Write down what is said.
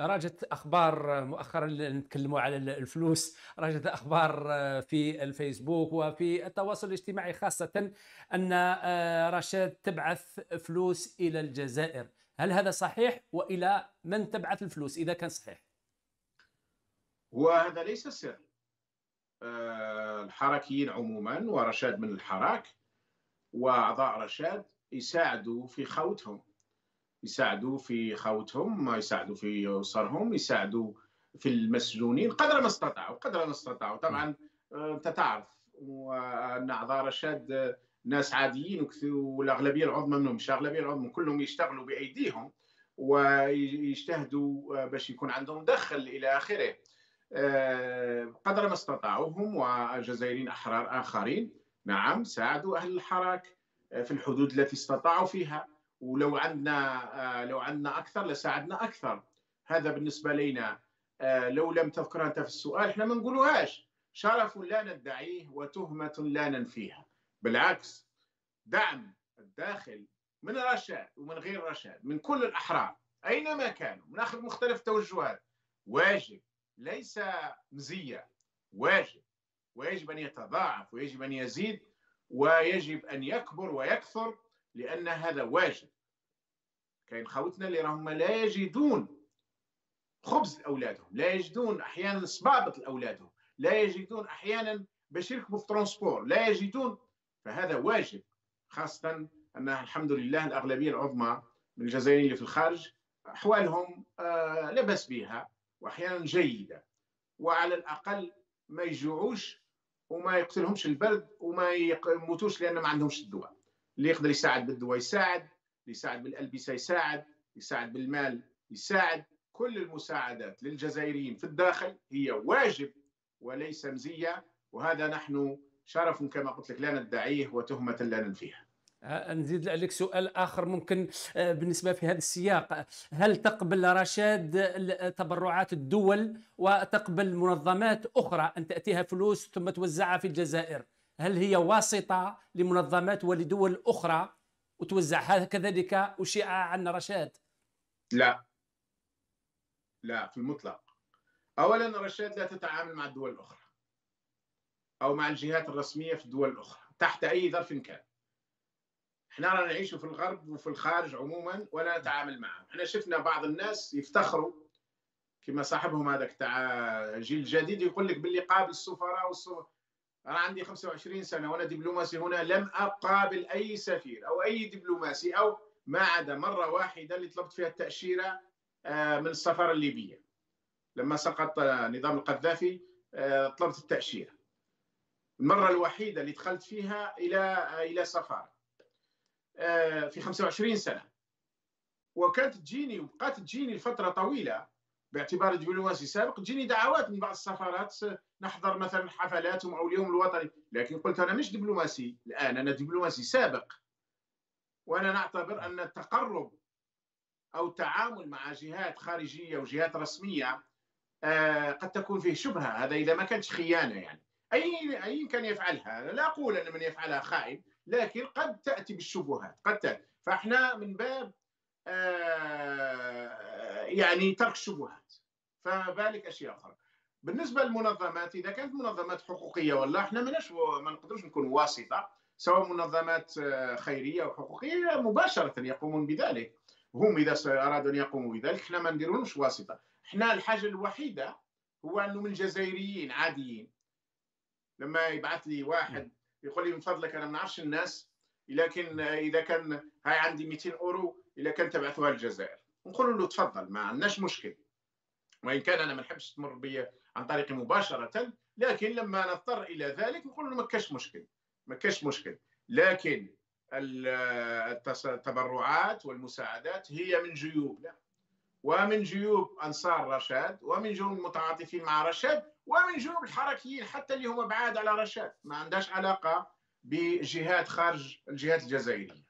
رجت أخبار مؤخرًا نتكلموا على الفلوس، رجت أخبار في الفيسبوك وفي التواصل الاجتماعي خاصةً أن رشاد تبعث فلوس إلى الجزائر، هل هذا صحيح؟ وإلى من تبعث الفلوس إذا كان صحيح؟ وهذا ليس سر. الحركيين عموما ورشاد من الحراك وأعضاء رشاد يساعدوا في خوتهم، يساعدوا في خوتهم، يساعدوا في أسرهم، يساعدوا في المسجونين قدر ما استطاعوا، قدر ما استطاعوا نعم. طبعا. أنت تعرف وأن أعضاء رشاد ناس عاديين، والأغلبية العظمى منهم، مش الأغلبية العظمى، كلهم يشتغلوا بأيديهم ويجتهدوا باش يكون عندهم دخل إلى آخره. قدر ما استطاعوا هم وجزائريين أحرار آخرين، نعم ساعدوا أهل الحراك في الحدود التي استطاعوا فيها. ولو عندنا لو عندنا أكثر لساعدنا أكثر. هذا بالنسبة لنا. لو لم تذكرها أنت في السؤال احنا ما نقولوهاش. شرف لا ندعيه وتهمة لا ننفيها، بالعكس، دعم الداخل من رشاد ومن غير رشاد، من كل الأحرار أينما كانوا، من أخذ مختلف التوجهات، واجب، ليس مزية، واجب، ويجب أن يتضاعف ويجب أن يزيد ويجب أن يكبر ويكثر، لأن هذا واجب. كاين خوتنا اللي راهم لا يجدون خبز لأولادهم، لا يجدون أحيانا صبابط لأولادهم، لا يجدون أحيانا باش يركبوا في ترونسبور، لا يجدون. فهذا واجب، خاصة أن الحمد لله الأغلبية العظمى من الجزائريين اللي في الخارج أحوالهم لا بأس بها وأحيانا جيدة، وعلى الأقل ما يجوعوش وما يقتلهمش البرد وما يموتوش لأن ما عندهمش الدواء. اللي يقدر يساعد بالدواء يساعد، اللي يساعد بالألبسة يساعد، يساعد بالمال يساعد. كل المساعدات للجزائريين في الداخل هي واجب وليس مزية، وهذا نحن شرف كما قلت لك لا ندعيه وتهمة لا ننفيها. نزيد عليك سؤال آخر ممكن بالنسبة في هذا السياق، هل تقبل رشاد تبرعات الدول وتقبل منظمات أخرى أن تأتيها فلوس ثم توزعها في الجزائر؟ هل هي واسطة لمنظمات ولدول أخرى وتوزعها كذلك أشيع عن رشاد؟ لا، لا في المطلق. أولا رشاد لا تتعامل مع الدول الأخرى أو مع الجهات الرسمية في الدول الأخرى تحت أي ظرف كان. احنا رانا نعيش في الغرب وفي الخارج عموما ولا نتعامل معهم. احنا شفنا بعض الناس يفتخروا كما صاحبهم هذاك تاع الجيل الجديد يقول لك باللي قابل السفراء انا عندي 25 سنه وانا دبلوماسي هنا، لم اقابل اي سفير او اي دبلوماسي، او ما عدا مره واحده اللي طلبت فيها التاشيره من السفاره الليبيه لما سقط نظام القذافي. طلبت التاشيره المره الوحيده اللي دخلت فيها الى سفاره في 25 سنه، وكانت تجيني وبقات تجيني لفتره طويله باعتبار دبلوماسي سابق، تجيني دعوات من بعض السفارات نحضر مثلا حفلاتهم او اليوم الوطني، لكن قلت انا مش دبلوماسي الان، انا دبلوماسي سابق. وانا نعتبر ان التقرب او التعامل مع جهات خارجيه وجهات رسميه قد تكون فيه شبهه، هذا اذا ما كانتش خيانه يعني. اي كان يفعلها، أنا لا اقول ان من يفعلها خائن، لكن قد تاتي بالشبهات، قد تأتي. فاحنا من باب يعني ترك الشبهات، فما بالك اشياء اخرى. بالنسبه للمنظمات، اذا كانت منظمات حقوقيه ولا احنا ما نقدرش نكون واسطه، سواء منظمات خيريه او حقوقيه مباشره يقومون بذلك. هم اذا ارادوا ان يقوموا بذلك احنا ما نديرولهمش واسطه. احنا الحاجه الوحيده هو انه من الجزائريين عاديين لما يبعث لي واحد يقول لي من فضلك انا ما نعرفش الناس، لكن اذا كان هاي عندي 200 اورو اذا كان تبعثوها للجزائر، نقول له تفضل ما عندناش مشكل. وان كان انا ما نحبش تمر بي عن طريقي مباشره، لكن لما نضطر الى ذلك نقول له ما كاش مشكل، ما كاش مشكل. لكن التبرعات والمساعدات هي من جيوبنا ومن جيوب انصار رشاد ومن جيوب المتعاطفين مع رشاد ومن جيوب الحركيين حتى اللي هم بعاد على رشاد، ما عندهاش علاقه بجهات خارج الجهات الجزائريه.